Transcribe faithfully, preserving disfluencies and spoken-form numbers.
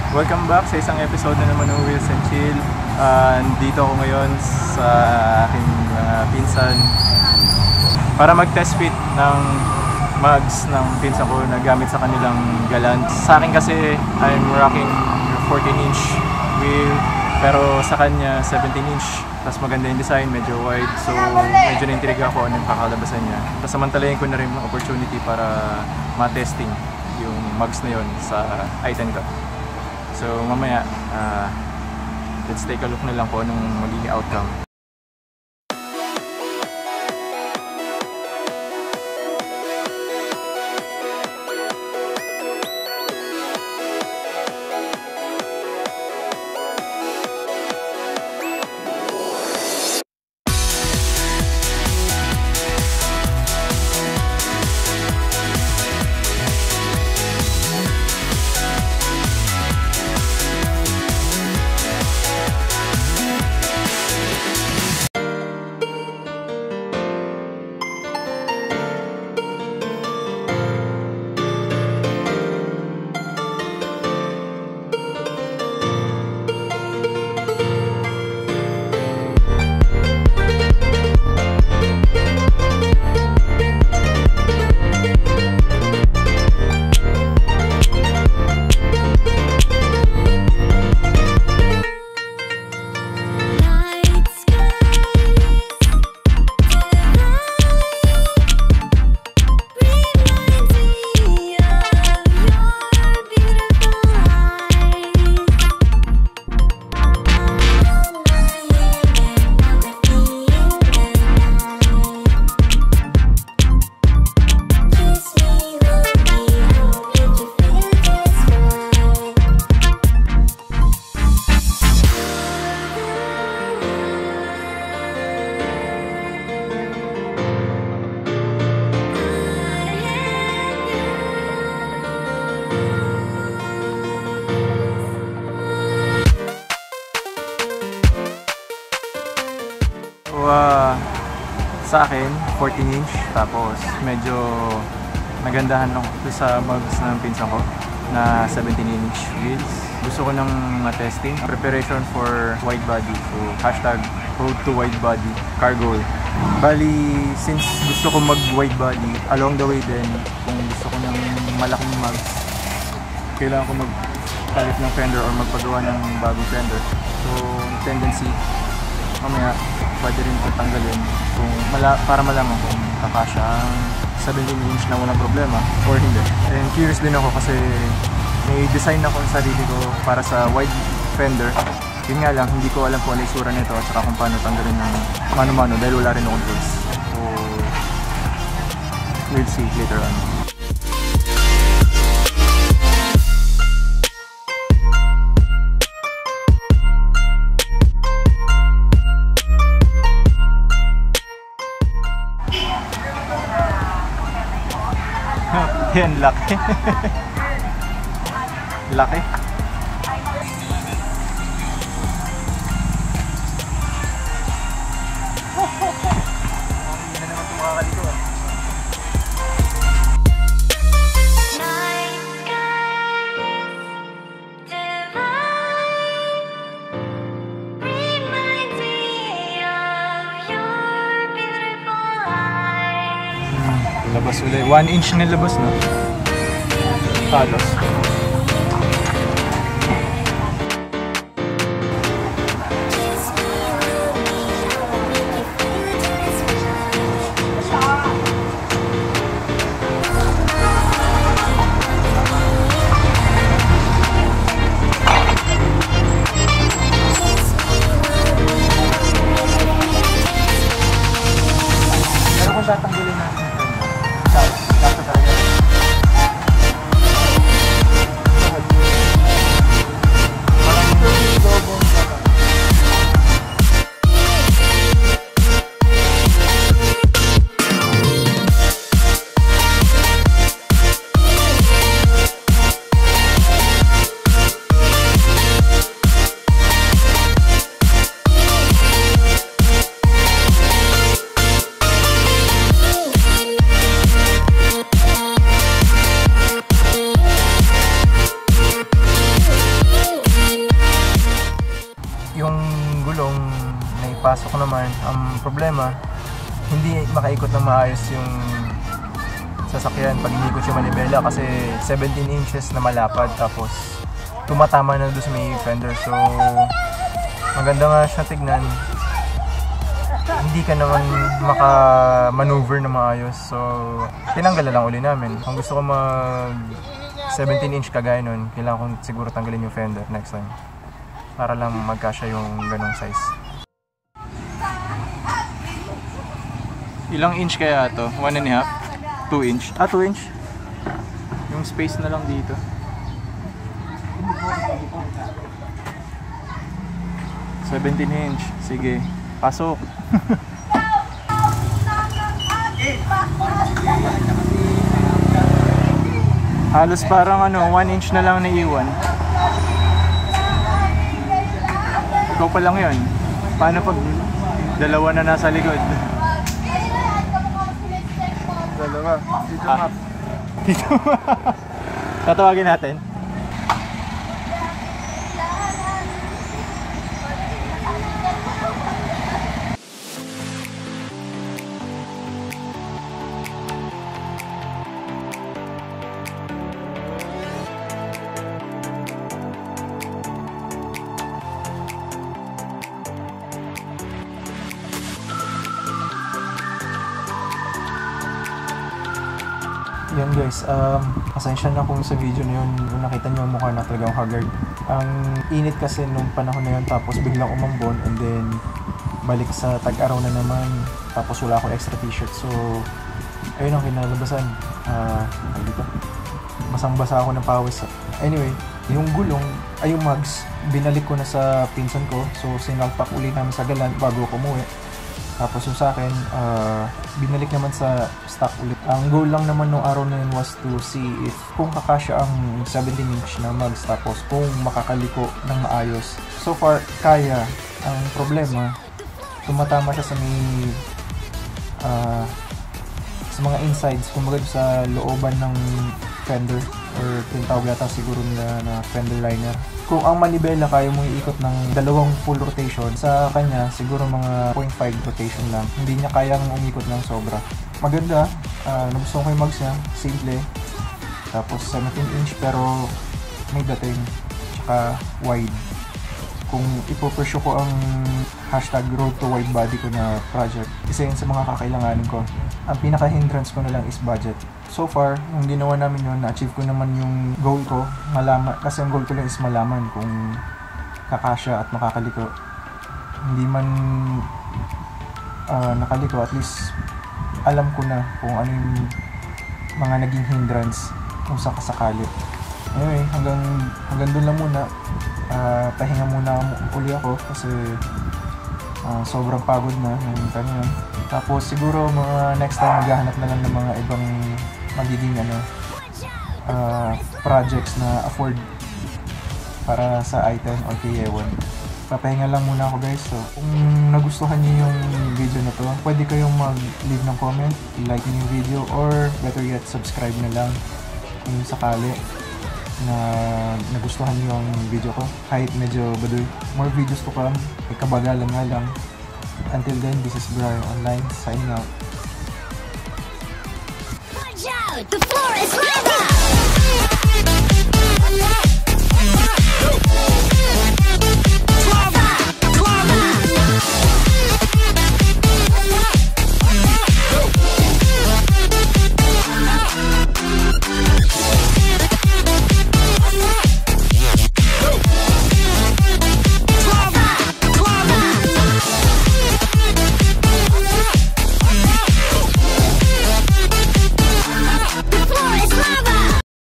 Welcome back sa isang episode na naman ng Wheels and Chill. Uh, dito ako ngayon sa aking uh, pinsan para mag-test fit ng mugs ng pinsan ko na gamit sa kanilang galant. Sa akin kasi I'm rocking fourteen inch wheel, pero sa kanya seventeen inch. Tapos maganda yung design, medyo wide, so medyo na-intriga ako ano yung kakalabasan niya. Tapos samantalayin ko na rin ng opportunity para ma-testing yung mugs na yon sa i ten ko. So mamaya, uh, let's take a look na lang po anong magiging outcome. Uh, sa akin, fourteen inch, tapos medyo nagandahan ako sa mugs ng pinsan ko na seventeen inch wheels. Gusto ko ng testing, preparation for wide body, so hashtag road to wide body, car goal. Bali, since gusto ko mag wide body, along the way din, kung gusto ko ng malaking mugs, kailangan ko magpalit ng fender or magpagawa ng bagong fender. So, tendency, mamaya, pwede rin ito tanggalin kung mala para malaman kung kakasya ang seventeen inch na walang problema or hindi. And curious din ako kasi may design ako sa sarili ko para sa wide fender. Yun nga lang, hindi ko alam kung ano isura nito at saka kung paano tanggalin ng mano-mano dahil wala rin akong tools. So, we'll see later on. Yan, laki. Laki. Labas ulit. one inch na labas, no? Talos. Pero kung tatanggalin natin ito, nasa talaga. pagpasok naman, ang problema, hindi makaikot ng maayos yung sasakyan pag inikot yung manibela kasi seventeen inches na malapad tapos tumatama na doon sa may fender. So maganda nga siya tignan, hindi ka naman maka-maneuver na maayos. So tinanggal na lang uli namin. Kung gusto ko mag seventeen inch kagaya nun, kailangan kong siguro tanggalin yung fender next time para lang magkasya yung ganong size. Ilang inch kaya to? one and a half? two inch? Ah, two inch? Yung space na lang dito. seventeen inch. Sige, pasok. Halos parang ano, one inch na lang na iwan. Ikaw pa lang yun. Paano pag dalawa na nasa likod? Dalawa. Dito ah. Map. Dito map. Tatawagin natin. Yan guys, um, pasensya na kung sa video na yun, kung nakita nyo ang mukha na talagang haggard. Ang init kasi nung panahon na yun, tapos biglang umambon, and then balik sa tag-araw na naman, tapos wala akong extra t-shirt. So, ayun ang kinalabasan. Uh, dito. Basang-basa ako ng pawis. Anyway, yung gulong, ay yung mugs, binalik ko na sa pinsan ko. So, sinalpak ulit namin sa galan bago ako umuwi. Tapos yung sa akin, uh, binalik naman sa stock ulit. Ang goal lang naman nung araw na yun was to see if kung kakasya ang seventeen inch na mugs, tapos kung makakaliko ng maayos. So far, kaya. Ang problema, tumatama siya sa may uh, sa mga insides, kumbaga sa looban ng fender, or tinatawag yata siguro nila na fender liner. Kung ang manibela kaya mo iikot ng dalawang full rotation, sa kanya siguro mga zero point five rotation lang. Hindi niya kayang umikot ng sobra. Maganda, uh, nagustuhan ko yung mugs niya, simple. Tapos seventeen inch pero may dating, tsaka wide. Kung ipopursue ko ang hashtag road to wide body ko na project, isa yun sa mga kakailanganin ko. Ang pinaka-hindrance ko na lang is budget. So far, yung ginawa namin yun, na-achieve ko naman yung goal ko, malaman, kasi ang goal ko lang is malaman kung kakasya at makakaliko. Hindi man uh, nakaliko, at least alam ko na kung ano yung mga naging hindrance kung sakasakali. Anyway, hanggang, hanggang doon lang muna. Uh, pahinga muna uli ako kasi uh, sobrang pagod na ng kanina. Tapos siguro mga next time maghahanap na lang ng mga ibang magiging ano uh, projects na afford para sa i ten or kay Hyewon. Papahinga lang muna ako guys. So kung nagustuhan niyo yung video na to, pwede kayong mag-leave ng comment, like niyo yung video, or better yet subscribe na lang kung sakali na nagustuhan niyo ang video ko. Kahit medyo baduy, more videos to come, may kabagalan nga lang. Until then, this is Brian Online signing out. Watch out! The floor is level!